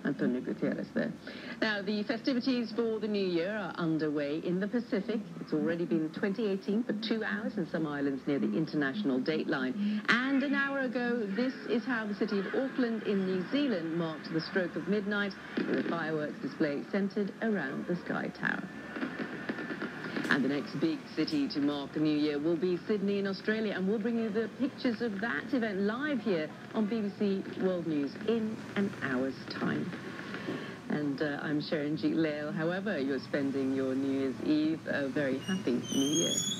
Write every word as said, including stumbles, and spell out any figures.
Antonio Gutierrez there. Now, the festivities for the New Year are underway in the Pacific. It's already been twenty eighteen for two hours in some islands near the international date line. And an hour ago, this is how the city of Auckland in New Zealand marked the stroke of midnight with a fireworks display centred around the Sky Tower. And the next big city to mark the New Year will be Sydney in Australia, and we'll bring you the pictures of that event live here on B B C World News in an hour's time. And uh, I'm Sharon G. Lale. However you're spending your New Year's Eve, a very happy New Year.